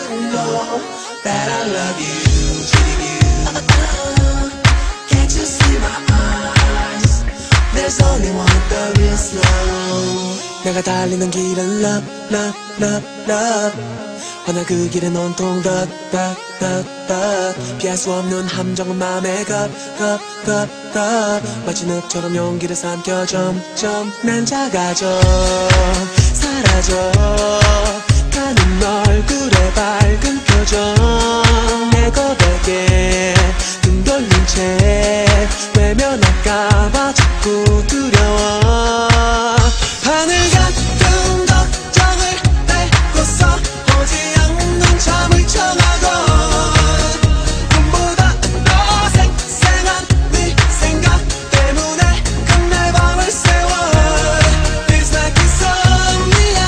know that I love you, dream you. Can't you see my eyes? There's only one, there is no. 내가 달리는 길은 love, love, love, love. 허나 그 길은 온통 덧, 덧, 덧, 덧. 피할 수 없는 함정은 맘에 겁, 겁, 겁, 겁. 마치 늪처럼 용기를 삼켜 점점 난 작아져 사라져 가는 얼굴에 밝은 표정 내 고백에 등 돌린 채 외면할까봐 자꾸 두려워 하늘 같은 걱정을 메고서 오지 않는 잠을 청하고 꿈보다 더 생생한 네 생각 때문에 끝내 밤을 세워 Feels like insomnia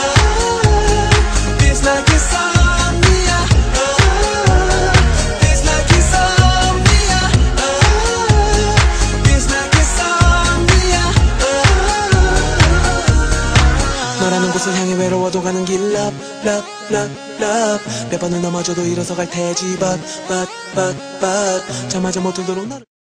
Feels like insomnia Feels like insomnia Feels like insomnia 너라는 곳을 향해 외로워도 가는 길 Love, love, love, love 몇 번을 넘어져도 일어서 갈 테지 But, but, but, but 잠마저 못 들도록 너를